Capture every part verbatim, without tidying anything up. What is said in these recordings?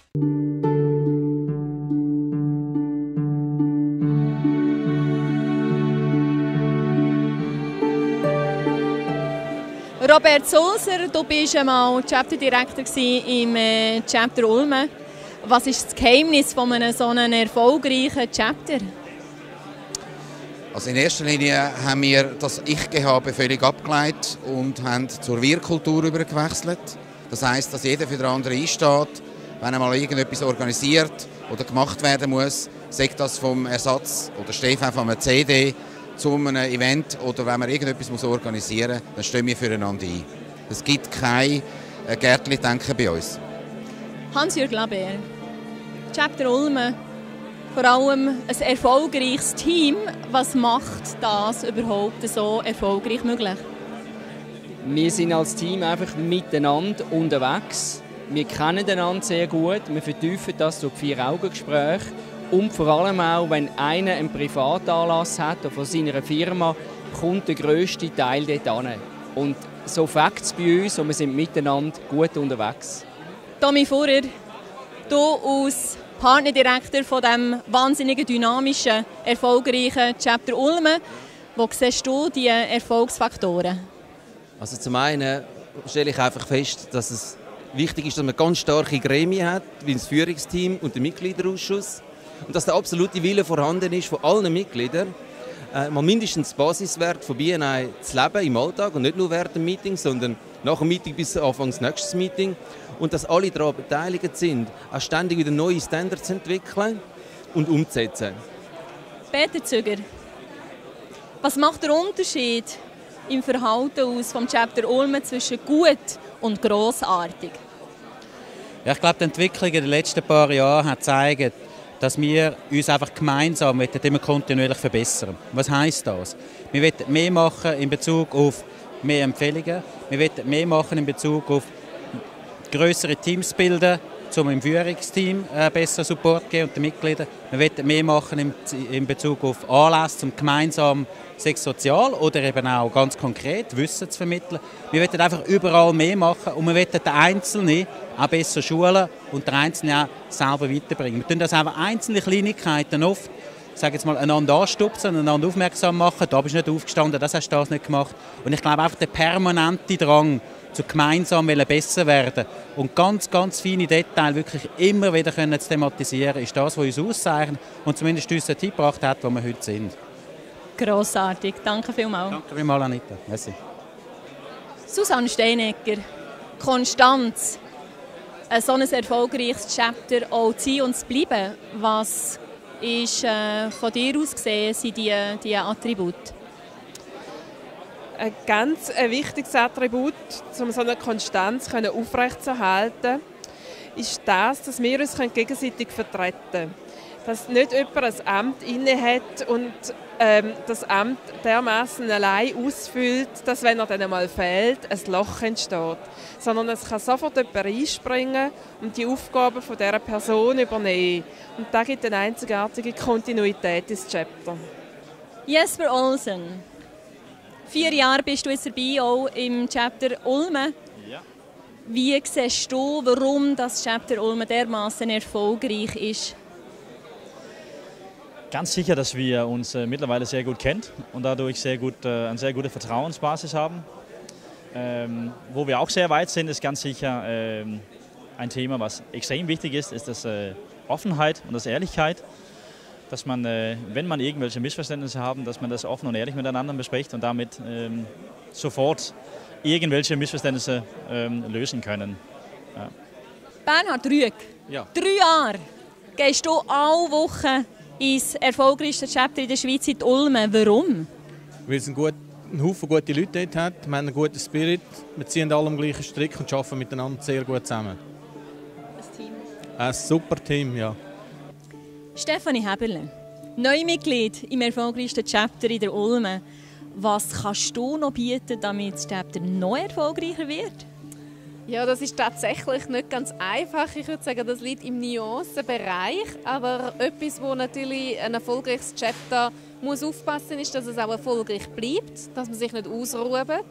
Robert Sulzer, du warst einmal Chapter Director im äh, Chapter Ulmen. Was ist das Geheimnis von einem so einem erfolgreichen Chapter? Also in erster Linie haben wir das Ich-Gehabe völlig abgeleitet und haben zur Wir-Kultur übergewechselt. Das heisst, dass jeder für den anderen einsteht, wenn einmal irgendetwas organisiert oder gemacht werden muss, sei das vom Ersatz oder Stefan von einer C D zu einem Event oder wenn man irgendetwas organisieren muss, dann stehen wir füreinander ein. Es gibt kein Gärtli-Denken bei uns. Hans-Jürg Labert, Chapter Ulmen, vor allem ein erfolgreiches Team. Was macht das überhaupt so erfolgreich möglich? Wir sind als Team einfach miteinander unterwegs. Wir kennen einander sehr gut. Wir vertiefen das durch Vier-Augen-Gespräche. Und vor allem auch, wenn einer einen Privatanlass hat von seiner Firma, kommt der grösste Teil dort hin. Und so fängt es bei uns und wir sind miteinander gut unterwegs. Tommy Fuhrer, du als Partnerdirektor von diesem wahnsinnigen, dynamischen, erfolgreichen Chapter Ulmen, wo siehst du die Erfolgsfaktoren? Also zum einen stelle ich einfach fest, dass es wichtig ist, dass man ganz starke Gremien hat, wie das Führungsteam und der Mitgliederausschuss. Und dass der absolute Wille vorhanden ist von allen Mitgliedern, äh, mal mindestens den Basiswert von B N I zu leben im Alltag und nicht nur während dem Meeting, sondern nach dem Meeting bis Anfang des nächsten Meeting. Und dass alle daran beteiligt sind, auch ständig wieder neue Standards zu entwickeln und umzusetzen. Peter Züger, was macht der Unterschied im Verhalten aus vom Chapter Ulmen zwischen gut und grossartig? Ja, ich glaube, die Entwicklung in den letzten paar Jahren hat gezeigt, dass wir uns einfach gemeinsam immer kontinuierlich verbessern. Was heisst das? Wir wollen mehr machen in Bezug auf mehr Empfehlungen. Wir wollen mehr machen in Bezug auf grössere Teams bilden, um im Führungsteam äh, besser Support zu geben und den Mitgliedern. Wir wollen mehr machen in, in Bezug auf Anlässe, um gemeinsam sechs sozial oder eben auch ganz konkret Wissen zu vermitteln. Wir wollen einfach überall mehr machen und wir wollen den Einzelnen auch besser schulen und den Einzelnen auch selber weiterbringen. Wir tun das einfach einzelne Kleinigkeiten oft, sage jetzt mal, einander anstupsen, einander aufmerksam machen. Da bist du nicht aufgestanden, das hast du das nicht gemacht. Und ich glaube einfach der permanente Drang, zu gemeinsam besser werden und ganz, ganz feine Details wirklich immer wieder können zu thematisieren, ist das, was uns auszeichnet und zumindest uns den Tipp gebracht hat, wo wir heute sind. Grossartig, danke vielmals. Danke vielmals, Anita. Merci. Susanne Steinegger, Konstanz, ein so ein erfolgreiches Chapter auch zu sein und zu bleiben. Was ist äh, von dir aus gesehen, sind die, die Attribute? Ein ganz ein wichtiges Attribut, um so eine Konstanz aufrechtzuerhalten, ist das, dass wir uns gegenseitig vertreten können. Dass nicht jemand ein Amt innehat und ähm, das Amt dermaßen allein ausfüllt, dass, wenn er dann einmal fehlt, ein Loch entsteht. Sondern es kann sofort jemand einspringen und die Aufgaben von dieser Person übernehmen. Und das gibt eine einzigartige Kontinuität ins Chapter. Jesper Olsen. Vier Jahre bist du jetzt dabei, auch im Chapter Ulmen. Ja. Wie siehst du, warum das Chapter Ulmen dermaßen erfolgreich ist? Ganz sicher, dass wir uns äh, mittlerweile sehr gut kennen und dadurch sehr gut, äh, eine sehr gute Vertrauensbasis haben. Ähm, wo wir auch sehr weit sind, ist ganz sicher ähm, ein Thema, was extrem wichtig ist, ist das äh, Offenheit und das Ehrlichkeit. Dass man, äh, wenn man irgendwelche Missverständnisse haben, dass man das offen und ehrlich miteinander bespricht und damit ähm, sofort irgendwelche Missverständnisse ähm, lösen können. Ja. Bernhard Rüegg, ja. Drei Jahre gehst du alle Wochen ins erfolgreichste Chapter in der Schweiz, in Ulmen. Warum? Weil es einen, gut, einen Haufen gute Leute dort hat, wir haben einen guten Spirit, wir ziehen alle am gleichen Strick und arbeiten miteinander sehr gut zusammen. Ein Team. Ein super Team, ja. Stefanie Heberle, Neumitglied im erfolgreichsten Chapter in der Ulmen. Was kannst du noch bieten, damit das Chapter noch erfolgreicher wird? Ja, das ist tatsächlich nicht ganz einfach. Ich würde sagen, das liegt im Nuancenbereich. Aber etwas, wo natürlich ein erfolgreiches Chapter muss aufpassen, ist, dass es auch erfolgreich bleibt, dass man sich nicht ausruht.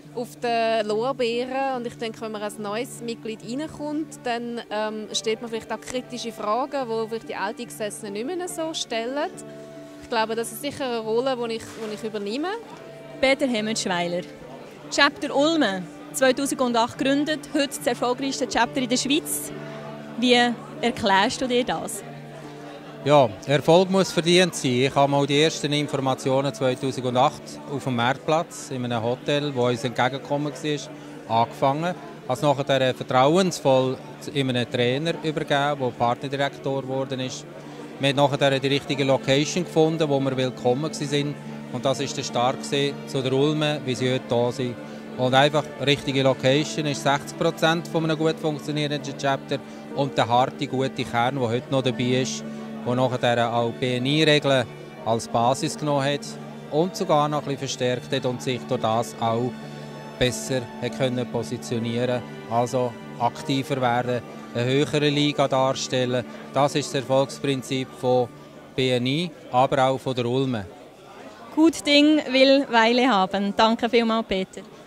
auf den Lorbeeren. Und ich denke, wenn man als neues Mitglied reinkommt, dann ähm, stellt man vielleicht auch kritische Fragen, die vielleicht die Alteingesessenen nicht mehr so stellen. Ich glaube, das ist sicher eine Rolle, die ich, die ich übernehme. Peter Hemmenschweiler, Chapter Ulmen, zweitausendacht gegründet, heute das erfolgreichste Chapter in der Schweiz. Wie erklärst du dir das? Ja, Erfolg muss verdient sein. Ich habe mal die ersten Informationen zweitausendacht auf dem Marktplatz in einem Hotel, wo uns entgegengekommen war, angefangen. Als nachher vertrauensvoll in einem Trainer übergeben, der Partnerdirektor geworden ist. Wir haben nachher die richtige Location gefunden, wo wir willkommen waren. Und das war der Start zu der Ulme, wie sie heute hier sind. Und einfach richtige Location ist sechzig Prozent von einem gut funktionierenden Chapter und der harte, gute Kern, der heute noch dabei ist, der nachher auch B N I-Regeln als Basis genommen hat und sogar noch ein bisschen verstärkt hat und sich durch das auch besser können positionieren, also aktiver werden, eine höhere Liga darstellen. Das ist das Erfolgsprinzip von B N I, aber auch von der Ulme. Gut Ding will Weile haben. Danke vielmals, Peter.